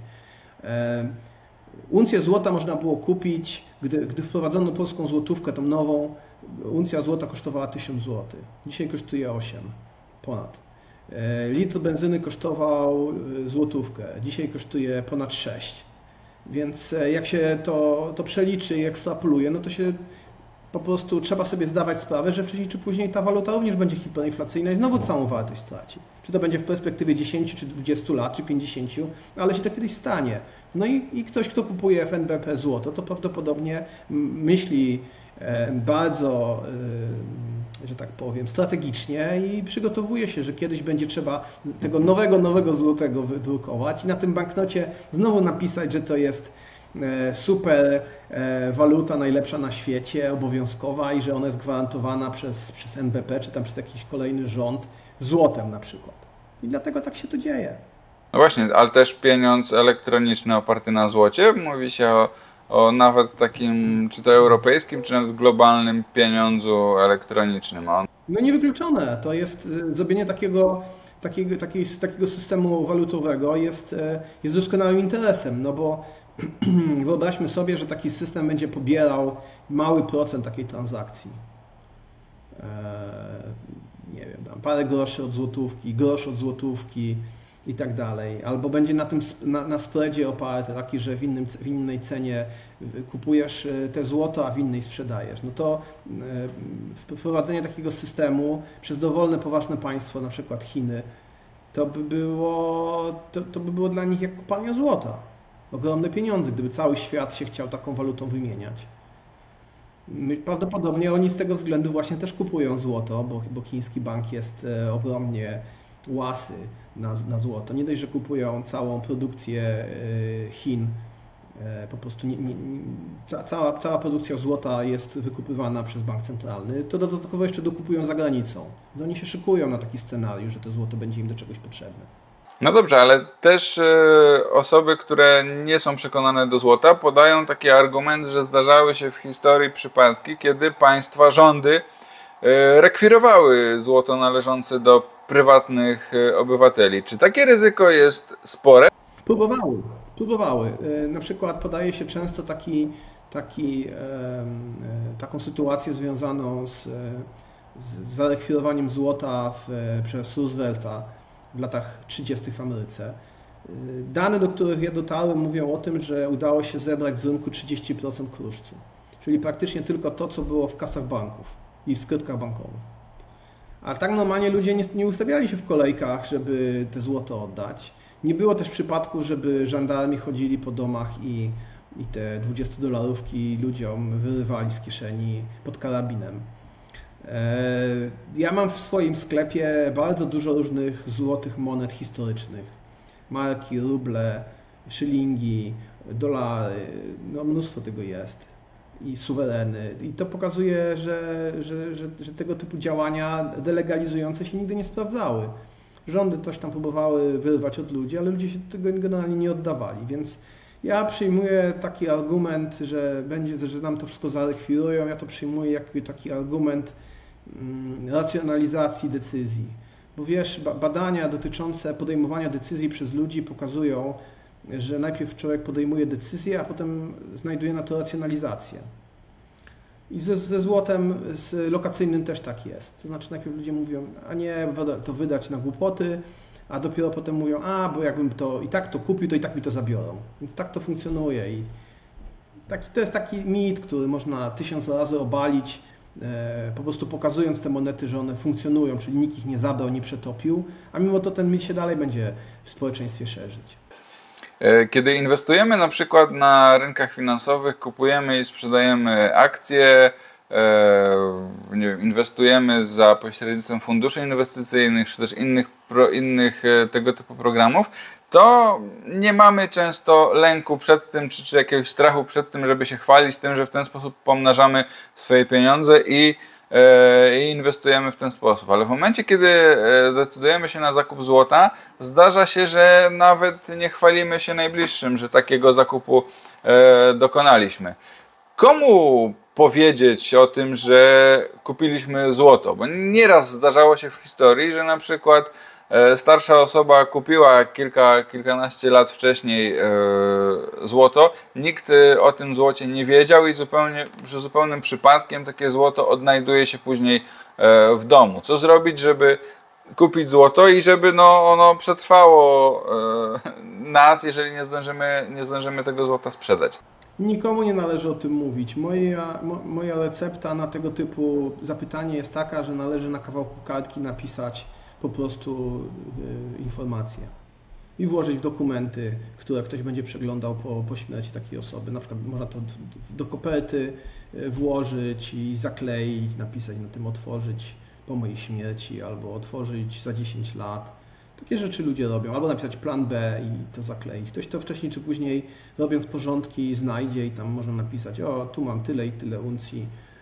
Uncję złota można było kupić, gdy, gdy wprowadzono polską złotówkę, tą nową, uncja złota kosztowała tysiąc złotych. Dzisiaj kosztuje osiem, ponad. Litr benzyny kosztował złotówkę, dzisiaj kosztuje ponad sześć. Więc jak się to, to przeliczy i ekstrapoluje, no to się po prostu trzeba sobie zdawać sprawę, że wcześniej czy później ta waluta również będzie hiperinflacyjna i znowu całą wartość straci. Czy to będzie w perspektywie dziesięciu, czy dwudziestu lat, czy pięćdziesięciu, ale się to kiedyś stanie. No i, i ktoś, kto kupuje w N B P złoto, to prawdopodobnie myśli bardzo, że tak powiem, strategicznie i przygotowuje się, że kiedyś będzie trzeba tego nowego, nowego złotego wydrukować i na tym banknocie znowu napisać, że to jest super waluta, najlepsza na świecie, obowiązkowa i że ona jest gwarantowana przez, przez N B P czy tam przez jakiś kolejny rząd złotem na przykład. I dlatego tak się to dzieje. No właśnie, ale też pieniądz elektroniczny oparty na złocie, mówi się o, o nawet takim, czy to europejskim, czy nawet globalnym pieniądzu elektronicznym. On... No niewykluczone. To jest zrobienie takiego, takiego, takiego, takiego systemu walutowego jest, jest doskonałym interesem, no bo wyobraźmy sobie, że taki system będzie pobierał mały procent takiej transakcji. Nie wiem, tam parę groszy od złotówki, grosz od złotówki i tak dalej. Albo będzie na tym na, na spreadzie oparty, taki, że w, innym, w innej cenie kupujesz te złoto, a w innej sprzedajesz. No to wprowadzenie takiego systemu przez dowolne, poważne państwo, na przykład Chiny, to by było, to, to by było dla nich jak kopalnia złota. Ogromne pieniądze, gdyby cały świat się chciał taką walutą wymieniać. Prawdopodobnie oni z tego względu właśnie też kupują złoto, bo, bo chiński bank jest ogromnie łasy na, na złoto. Nie dość, że kupują całą produkcję Chin, po prostu nie, nie, cała, cała produkcja złota jest wykupywana przez bank centralny, to dodatkowo jeszcze dokupują za granicą. Więc oni się szykują na taki scenariusz, że to złoto będzie im do czegoś potrzebne. No dobrze, ale też y, osoby, które nie są przekonane do złota, podają taki argument, że zdarzały się w historii przypadki, kiedy państwa, rządy y, rekwirowały złoto należące do prywatnych y, obywateli. Czy takie ryzyko jest spore? Próbowały, próbowały. Y, na przykład podaje się często taki, taki, y, y, taką sytuację związaną z, z zarekwirowaniem złota w, przez Roosevelta w latach trzydziestych w Ameryce. Dane, do których ja dotarłem, mówią o tym, że udało się zebrać z rynku trzydzieści procent kruszcu, czyli praktycznie tylko to, co było w kasach banków i w skrytkach bankowych. A tak normalnie ludzie nie, nie ustawiali się w kolejkach, żeby te złoto oddać. Nie było też przypadków, żeby żandarmi chodzili po domach i, i te dwudziestodolarówki ludziom wyrywali z kieszeni pod karabinem. Ja mam w swoim sklepie bardzo dużo różnych złotych monet historycznych. Marki, ruble, szylingi, dolary, no mnóstwo tego jest. I suwereny. I to pokazuje, że, że, że, że tego typu działania delegalizujące się nigdy nie sprawdzały. Rządy coś tam próbowały wyrwać od ludzi, ale ludzie się tego generalnie nie oddawali. Więc ja przyjmuję taki argument, że, będzie, że nam to wszystko zarekwirują. Ja to przyjmuję jako taki argument racjonalizacji decyzji. Bo wiesz, badania dotyczące podejmowania decyzji przez ludzi pokazują, że najpierw człowiek podejmuje decyzję, a potem znajduje na to racjonalizację. I ze, ze złotem z lokacyjnym też tak jest. To znaczy najpierw ludzie mówią, a nie, to wydać na głupoty, a dopiero potem mówią, a bo jakbym to i tak to kupił, to i tak mi to zabiorą. Więc tak to funkcjonuje. I taki, to jest taki mit, który można tysiąc razy obalić, e, po prostu pokazując te monety, że one funkcjonują, czyli nikt ich nie zabrał, nie przetopił, a mimo to ten mit się dalej będzie w społeczeństwie szerzyć. Kiedy inwestujemy na przykład na rynkach finansowych, kupujemy i sprzedajemy akcje, nie wiem, inwestujemy za pośrednictwem funduszy inwestycyjnych czy też innych, pro, innych tego typu programów, to nie mamy często lęku przed tym, czy, czy jakiegoś strachu przed tym, żeby się chwalić tym, że w ten sposób pomnażamy swoje pieniądze i i inwestujemy w ten sposób. Ale w momencie, kiedy decydujemy się na zakup złota, zdarza się, że nawet nie chwalimy się najbliższym, że takiego zakupu dokonaliśmy. Komu powiedzieć o tym, że kupiliśmy złoto? Bo nieraz zdarzało się w historii, że na przykład starsza osoba kupiła kilka, kilkanaście lat wcześniej e, złoto, nikt o tym złocie nie wiedział i zupełnie, że zupełnym przypadkiem takie złoto odnajduje się później e, w domu. Co zrobić, żeby kupić złoto i żeby no, ono przetrwało e, nas, jeżeli nie zdążymy, nie zdążymy tego złota sprzedać? Nikomu nie należy o tym mówić. Moja, mo, moja recepta na tego typu zapytanie jest taka, że należy na kawałku kartki napisać po prostu y, informacje i włożyć w dokumenty, które ktoś będzie przeglądał po, po śmierci takiej osoby. Na przykład można to do koperty włożyć i zakleić, napisać na tym otworzyć po mojej śmierci albo otworzyć za dziesięć lat. Takie rzeczy ludzie robią. Albo napisać plan B i to zakleić. Ktoś to wcześniej czy później, robiąc porządki, znajdzie i tam można napisać, o tu mam tyle i tyle uncji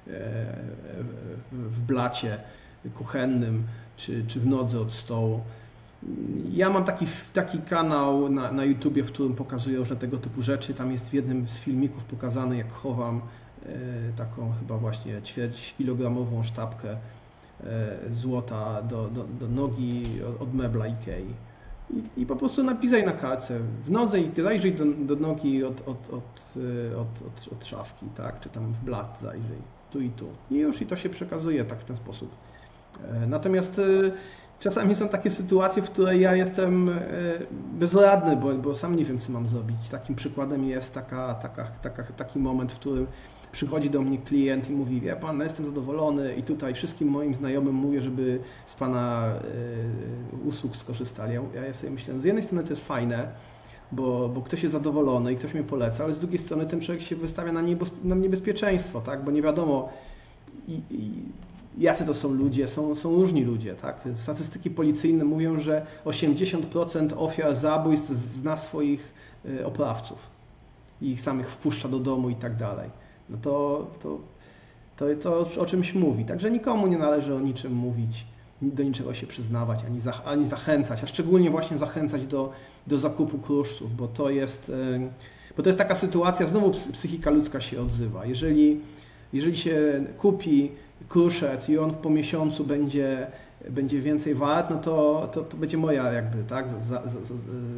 w blacie kuchennym, czy, czy w nodze od stołu. Ja mam taki, taki kanał na, na YouTubie, w którym pokazuję różne tego typu rzeczy. Tam jest w jednym z filmików pokazane, jak chowam e, taką chyba właśnie ćwierć kilogramową sztabkę e, złota do, do, do nogi od, od mebla Ikei. I, I po prostu napisaj na kartce w nodze i zajrzyj do, do nogi od, od, od, od, od, od szafki, tak? Czy tam w blat zajrzyj, tu i tu. I już i to się przekazuje tak w ten sposób. Natomiast czasami są takie sytuacje, w której ja jestem bezradny, bo, bo sam nie wiem, co mam zrobić. Takim przykładem jest taka, taka, taka, taki moment, w którym przychodzi do mnie klient i mówi, wie pan, jestem zadowolony i tutaj wszystkim moim znajomym mówię, żeby z pana usług skorzystali. Ja sobie myślę, z jednej strony to jest fajne, bo, bo ktoś jest zadowolony i ktoś mnie poleca, ale z drugiej strony ten człowiek się wystawia na, niebez, na niebezpieczeństwo, tak? Bo nie wiadomo, i, i, jacy to są ludzie, są, są różni ludzie. Tak? Statystyki policyjne mówią, że osiemdziesiąt procent ofiar zabójstw zna swoich oprawców i ich samych wpuszcza do domu i tak dalej. No to, to, to, to o czymś mówi. Także nikomu nie należy o niczym mówić, do niczego się przyznawać, ani, za, ani zachęcać, a szczególnie właśnie zachęcać do, do zakupu kruszców, bo to jest, bo to jest taka sytuacja, znowu psychika ludzka się odzywa. Jeżeli, jeżeli się kupi kruszec i on po miesiącu będzie, będzie więcej wart, no to, to, to będzie moja jakby, tak, za, za, za,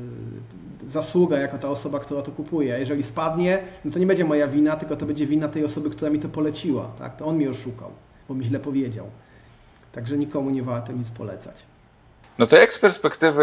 zasługa jako ta osoba, która to kupuje. A jeżeli spadnie, no to nie będzie moja wina, tylko to będzie wina tej osoby, która mi to poleciła. Tak? To on mnie oszukał, bo mi źle powiedział. Także nikomu nie warto nic polecać. No to jak z perspektywy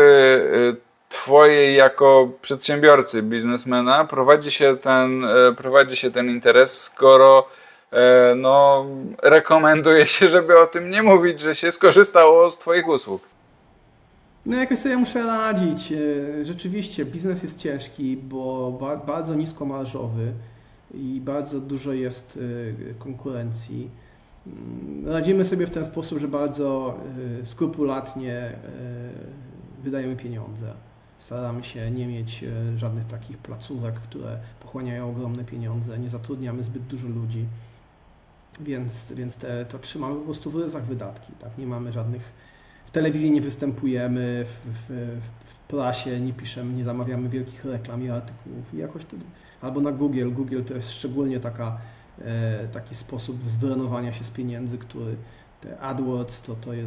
Twojej jako przedsiębiorcy, biznesmena prowadzi się ten, prowadzi się ten interes, skoro no, rekomenduje się, żeby o tym nie mówić, że się skorzystało z Twoich usług? No jakoś sobie muszę radzić. Rzeczywiście biznes jest ciężki, bo bardzo niskomarżowy i bardzo dużo jest konkurencji. Radzimy sobie w ten sposób, że bardzo skrupulatnie wydajemy pieniądze. Staramy się nie mieć żadnych takich placówek, które pochłaniają ogromne pieniądze. Nie zatrudniamy zbyt dużo ludzi, więc, więc te, to trzymamy po prostu w ryzach wydatki. Tak? Nie mamy żadnych, w telewizji nie występujemy, w, w, w prasie nie piszemy, nie zamawiamy wielkich reklam i artykułów. I jakoś to, albo na Google. Google to jest szczególnie taka, taki sposób zdrenowania się z pieniędzy, który te AdWords to, to jest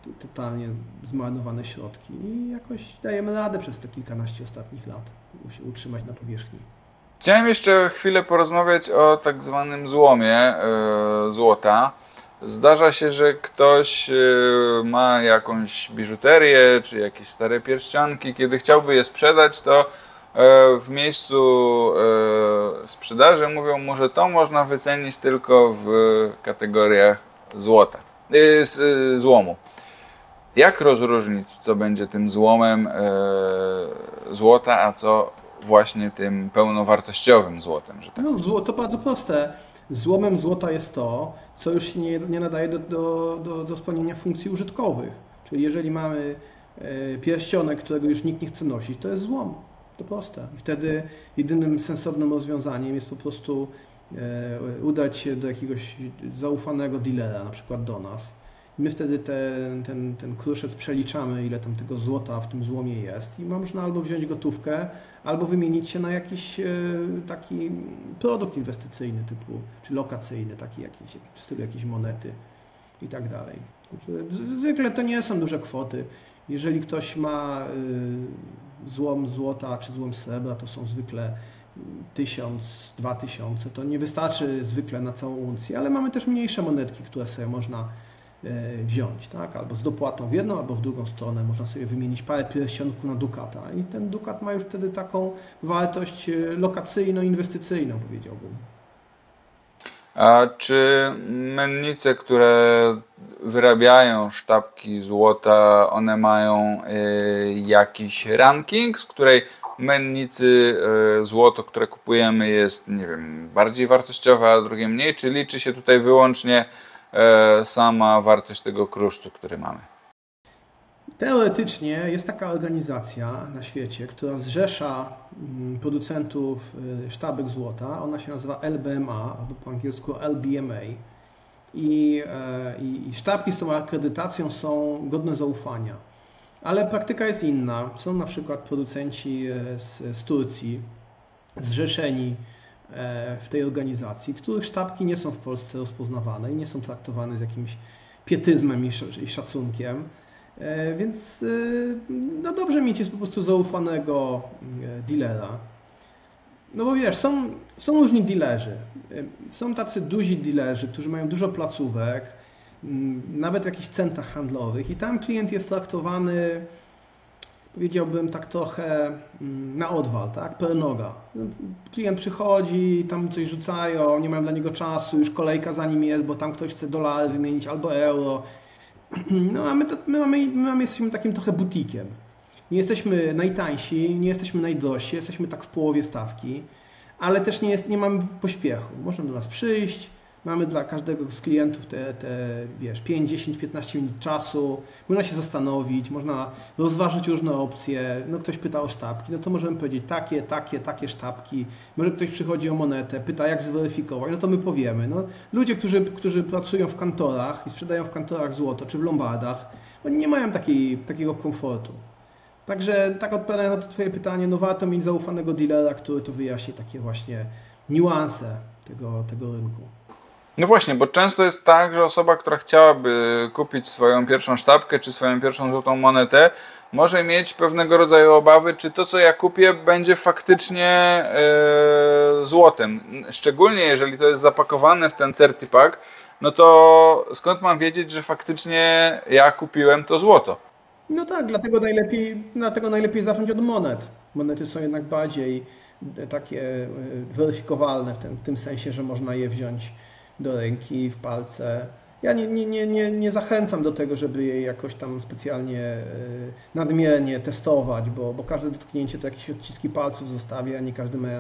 totalnie zmarnowane środki i jakoś dajemy radę przez te kilkanaście ostatnich lat się utrzymać na powierzchni. Chciałem jeszcze chwilę porozmawiać o tak zwanym złomie yy, złota. Zdarza się, że ktoś yy, ma jakąś biżuterię czy jakieś stare pierścionki. Kiedy chciałby je sprzedać, to yy, w miejscu yy, sprzedaży mówią mu, że to można wycenić tylko w kategoriach złota, yy, z, yy, złomu. Jak rozróżnić, co będzie tym złomem yy, złota, a co właśnie tym pełnowartościowym złotem? Że tak. No, zło, to bardzo proste. Złomem złota jest to, co już się nie, nie nadaje do, do, do, do spełnienia funkcji użytkowych. Czyli jeżeli mamy pierścionek, którego już nikt nie chce nosić, to jest złom. To proste. I wtedy jedynym sensownym rozwiązaniem jest po prostu udać się do jakiegoś zaufanego dealera, na przykład do nas. My wtedy ten, ten, ten kruszec przeliczamy, ile tam tego złota w tym złomie jest i można albo wziąć gotówkę, albo wymienić się na jakiś taki produkt inwestycyjny typu, czy lokacyjny, taki jakiś, w stylu jakiejś monety i tak dalej. Zwykle to nie są duże kwoty. Jeżeli ktoś ma złom złota czy złom srebra, to są zwykle tysiąc, dwa tysiące. To nie wystarczy zwykle na całą uncję, ale mamy też mniejsze monetki, które sobie można wziąć, tak? Albo z dopłatą w jedną, albo w drugą stronę. Można sobie wymienić parę pierścionków na dukata i ten dukat ma już wtedy taką wartość lokacyjno-inwestycyjną, powiedziałbym. A czy mennice, które wyrabiają sztabki złota, one mają y, jakiś ranking, z której mennicy y, złoto, które kupujemy, jest, nie wiem, bardziej wartościowe, a drugie mniej? Czy liczy się tutaj wyłącznie sama wartość tego kruszcu, który mamy? Teoretycznie jest taka organizacja na świecie, która zrzesza producentów sztabek złota. Ona się nazywa L B M A, albo po angielsku L B M A. I, i, i sztabki z tą akredytacją są godne zaufania. Ale praktyka jest inna. Są na przykład producenci z, z Turcji, zrzeszeni w tej organizacji, których sztabki nie są w Polsce rozpoznawane i nie są traktowane z jakimś pietyzmem i szacunkiem. Więc no dobrze mieć jest po prostu zaufanego dealera. No bo wiesz, są, są różni dealerzy. Są tacy duzi dealerzy, którzy mają dużo placówek, nawet w jakichś centrach handlowych i tam klient jest traktowany, powiedziałbym tak trochę na odwal, tak? Per noga. Klient przychodzi, tam coś rzucają, nie mają dla niego czasu, już kolejka za nim jest, bo tam ktoś chce dolary wymienić albo euro. No a my, to, my, mamy, my mamy, jesteśmy takim trochę butikiem. Nie jesteśmy najtańsi, nie jesteśmy najdrożsi, jesteśmy tak w połowie stawki, ale też nie, jest, nie mamy pośpiechu. Można do nas przyjść. Mamy dla każdego z klientów te, te wiesz, pięć, dziesięć, piętnaście minut czasu, można się zastanowić, można rozważyć różne opcje. No ktoś pyta o sztabki, no to możemy powiedzieć takie, takie, takie sztabki. Może ktoś przychodzi o monetę, pyta jak zweryfikować, no to my powiemy. No, ludzie, którzy, którzy pracują w kantorach i sprzedają w kantorach złoto czy w lombardach, oni nie mają takiej, takiego komfortu. Także tak odpowiadając na to Twoje pytanie, no warto mieć zaufanego dealera, który to wyjaśni takie właśnie niuanse tego, tego rynku. No właśnie, bo często jest tak, że osoba, która chciałaby kupić swoją pierwszą sztabkę czy swoją pierwszą złotą monetę, może mieć pewnego rodzaju obawy, czy to, co ja kupię, będzie faktycznie yy, złotem. Szczególnie jeżeli to jest zapakowane w ten certipak, no to skąd mam wiedzieć, że faktycznie ja kupiłem to złoto? No tak, dlatego najlepiej, dlatego najlepiej zacząć od monet. Monety są jednak bardziej takie weryfikowalne w, ten, w tym sensie, że można je wziąć do ręki, w palce. Ja nie, nie, nie, nie, nie zachęcam do tego, żeby je jakoś tam specjalnie nadmiernie testować, bo, bo każde dotknięcie to jakieś odciski palców zostawia, nie każdy ma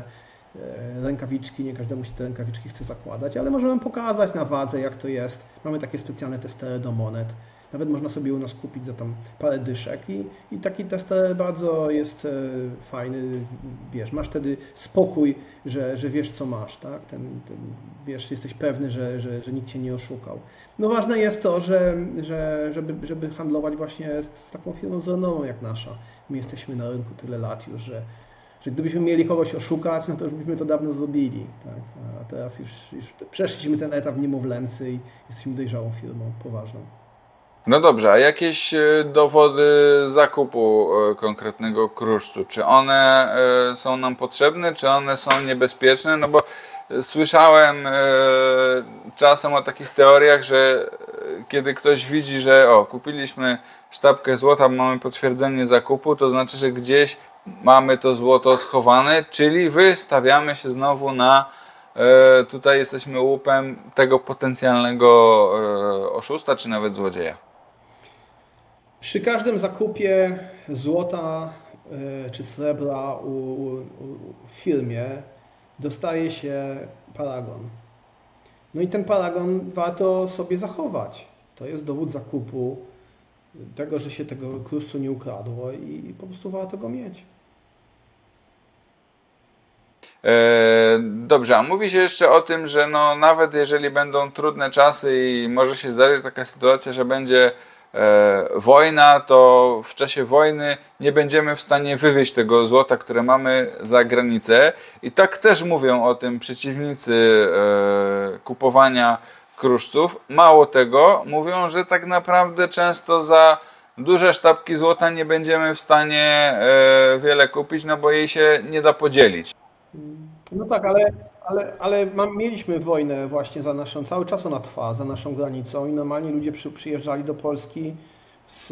rękawiczki, nie każdemu się te rękawiczki chce zakładać, ale możemy pokazać na wadze, jak to jest. Mamy takie specjalne testery do monet. Nawet można sobie u nas kupić za tam parę dyszek i, i taki tester bardzo jest fajny, wiesz, masz wtedy spokój, że, że wiesz co masz, tak? Ten, ten, wiesz, jesteś pewny, że, że, że nikt Cię nie oszukał. No ważne jest to, że, że, żeby, żeby handlować właśnie z taką firmą zonową jak nasza. My jesteśmy na rynku tyle lat już, że, że gdybyśmy mieli kogoś oszukać, no to już byśmy to dawno zrobili, tak? A teraz już, już przeszliśmy ten etap niemowlęcy i jesteśmy dojrzałą firmą, poważną. No dobrze, a jakieś dowody zakupu konkretnego kruszcu, czy one są nam potrzebne, czy one są niebezpieczne? No bo słyszałem czasem o takich teoriach, że kiedy ktoś widzi, że o, kupiliśmy sztabkę złota, mamy potwierdzenie zakupu, to znaczy, że gdzieś mamy to złoto schowane, czyli wystawiamy się znowu na, tutaj jesteśmy łupem tego potencjalnego oszusta, czy nawet złodzieja. Przy każdym zakupie złota czy srebra u, u, w firmie dostaje się paragon. No i ten paragon warto sobie zachować. To jest dowód zakupu, tego, że się tego kruszcu nie ukradło i po prostu warto go mieć. Dobrze, a mówi się jeszcze o tym, że no, nawet jeżeli będą trudne czasy i może się zdarzyć taka sytuacja, że będzie e, wojna, to w czasie wojny nie będziemy w stanie wywieźć tego złota, które mamy za granicę. I tak też mówią o tym przeciwnicy e, kupowania kruszców. Mało tego, mówią, że tak naprawdę często za duże sztabki złota nie będziemy w stanie e, wiele kupić, no bo jej się nie da podzielić. No tak, ale, ale, ale mam, mieliśmy wojnę właśnie za naszą, cały czas ona trwa, za naszą granicą i normalnie ludzie przy, przyjeżdżali do Polski z,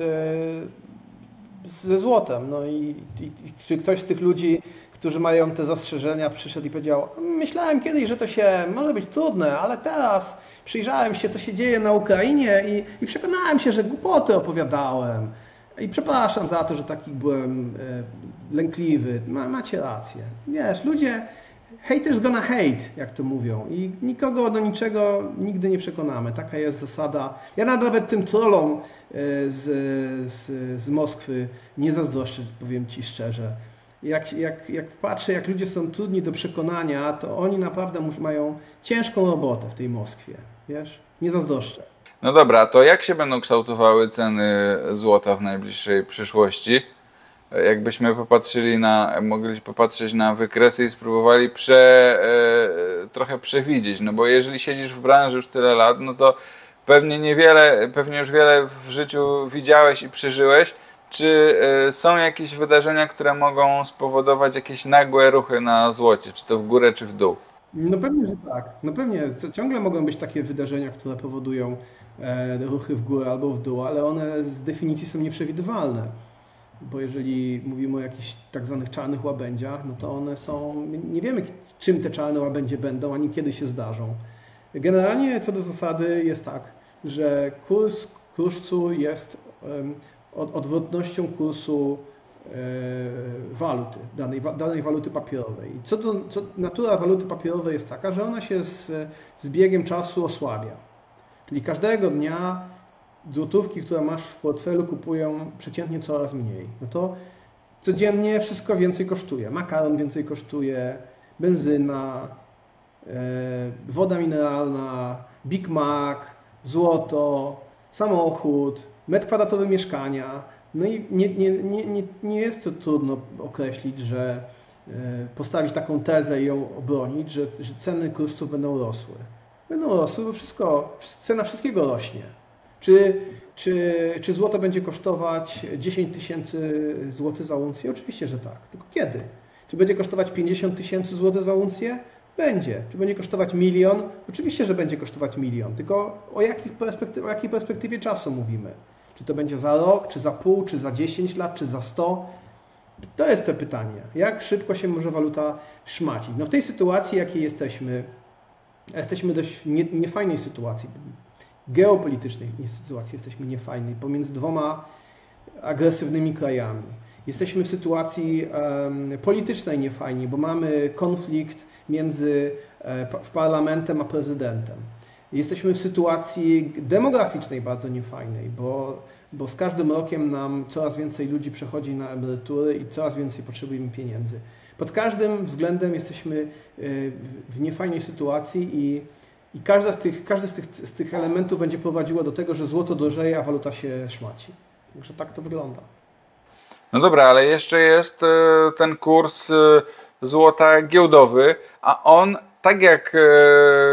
ze złotem. No i, i, i czy ktoś z tych ludzi, którzy mają te zastrzeżenia, przyszedł i powiedział: myślałem kiedyś, że to się może być trudne, ale teraz przyjrzałem się, co się dzieje na Ukrainie i, i przekonałem się, że głupoty opowiadałem. I przepraszam za to, że taki byłem e, lękliwy. Ma, macie rację. Wiesz, ludzie, haters gonna hate, jak to mówią. I nikogo do niczego nigdy nie przekonamy. Taka jest zasada. Ja nawet tym trollom e, z, z, z Moskwy nie zazdroszczę, powiem Ci szczerze. Jak, jak, jak patrzę, jak ludzie są trudni do przekonania, to oni naprawdę mają ciężką robotę w tej Moskwie. Wiesz? Nie zazdroszczę. No dobra, to jak się będą kształtowały ceny złota w najbliższej przyszłości? Jakbyśmy popatrzyli na, mogli popatrzeć na wykresy i spróbowali prze, e, trochę przewidzieć, no bo jeżeli siedzisz w branży już tyle lat, no to pewnie niewiele, pewnie już wiele w życiu widziałeś i przeżyłeś. Czy e, są jakieś wydarzenia, które mogą spowodować jakieś nagłe ruchy na złocie, czy to w górę, czy w dół? No pewnie, że tak. No pewnie, ciągle mogą być takie wydarzenia, które powodują e, ruchy w górę albo w dół, ale one z definicji są nieprzewidywalne. Bo jeżeli mówimy o jakichś tak zwanych czarnych łabędziach, no to one są, nie wiemy czym te czarne łabędzie będą, ani kiedy się zdarzą. Generalnie co do zasady jest tak, że kurs kruszcu jest um, od, odwrotnością kursu waluty, danej, danej waluty papierowej. Co do, co, natura waluty papierowej jest taka, że ona się z, z biegiem czasu osłabia. Czyli każdego dnia złotówki, które masz w portfelu, kupują przeciętnie coraz mniej. No to codziennie wszystko więcej kosztuje. Makaron więcej kosztuje, benzyna, e, woda mineralna, Big Mac, złoto, samochód, metr kwadratowy mieszkania. No i nie, nie, nie, nie, nie jest to trudno określić, że postawić taką tezę i ją obronić, że, że ceny kruszców będą rosły. Będą rosły, bo wszystko, cena wszystkiego rośnie. Czy, czy, czy złoto będzie kosztować dziesięć tysięcy złotych za uncję? Oczywiście, że tak. Tylko kiedy? Czy będzie kosztować pięćdziesiąt tysięcy złotych za uncję? Będzie. Czy będzie kosztować milion? Oczywiście, że będzie kosztować milion. Tylko o, jakich perspektyw, o jakiej perspektywie czasu mówimy? Czy to będzie za rok, czy za pół, czy za dziesięć lat, czy za sto? To jest to pytanie. Jak szybko się może waluta szmacić? No w tej sytuacji, jakiej jesteśmy, jesteśmy dość nie, niefajnej sytuacji. Geopolitycznej sytuacji jesteśmy niefajnej pomiędzy dwoma agresywnymi krajami. Jesteśmy w sytuacji um, politycznej niefajnej, bo mamy konflikt między e, parlamentem a prezydentem. Jesteśmy w sytuacji demograficznej bardzo niefajnej, bo, bo z każdym rokiem nam coraz więcej ludzi przechodzi na emerytury i coraz więcej potrzebujemy pieniędzy. Pod każdym względem jesteśmy w niefajnej sytuacji i, i każda z tych, każdy z tych, z tych elementów będzie prowadziło do tego, że złoto drożeje, a waluta się szmaci. Także tak to wygląda. No dobra, ale jeszcze jest ten kurs złota giełdowy, a on tak jak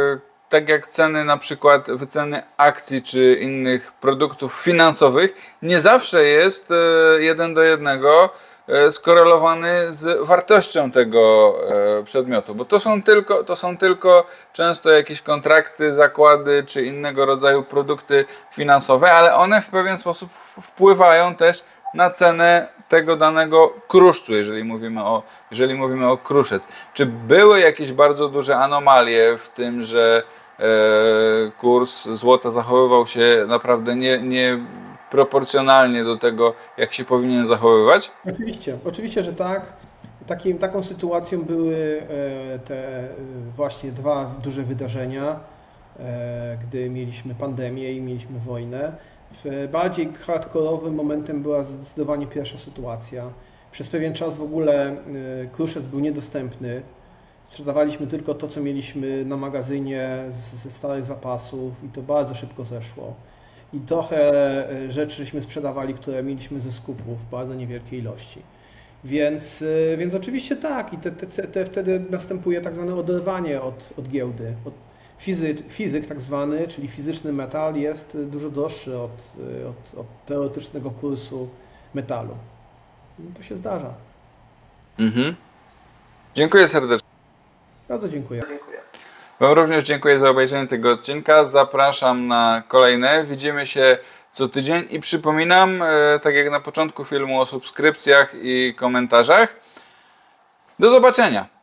tak jak ceny na przykład wyceny akcji czy innych produktów finansowych, nie zawsze jest jeden do jednego skorelowany z wartością tego przedmiotu, bo to są tylko, to są tylko często jakieś kontrakty, zakłady czy innego rodzaju produkty finansowe, ale one w pewien sposób wpływają też na cenę tego danego kruszcu, jeżeli mówimy o, jeżeli mówimy o kruszec. Czy były jakieś bardzo duże anomalie w tym, że e, kurs złota zachowywał się naprawdę nie, nie proporcjonalnie do tego, jak się powinien zachowywać? Oczywiście, oczywiście, że tak. Takim, taką sytuacją były e, te e, właśnie dwa duże wydarzenia, e, gdy mieliśmy pandemię i mieliśmy wojnę. W bardziej hardkorowym momentem była zdecydowanie pierwsza sytuacja. Przez pewien czas w ogóle e, kruszec był niedostępny. Sprzedawaliśmy tylko to, co mieliśmy na magazynie ze starych zapasów i to bardzo szybko zeszło. I trochę rzeczy żeśmy sprzedawali, które mieliśmy ze skupów w bardzo niewielkiej ilości. Więc, więc oczywiście tak, i te, te, te, wtedy następuje tak zwane oderwanie od, od giełdy. Od fizyk, fizyk tak zwany, czyli fizyczny metal jest dużo droższy od, od, od teoretycznego kursu metalu. To się zdarza. Mhm. Dziękuję serdecznie. Bardzo dziękuję. Wam również dziękuję za obejrzenie tego odcinka. Zapraszam na kolejne. Widzimy się co tydzień i przypominam, e, tak jak na początku filmu, o subskrypcjach i komentarzach. Do zobaczenia!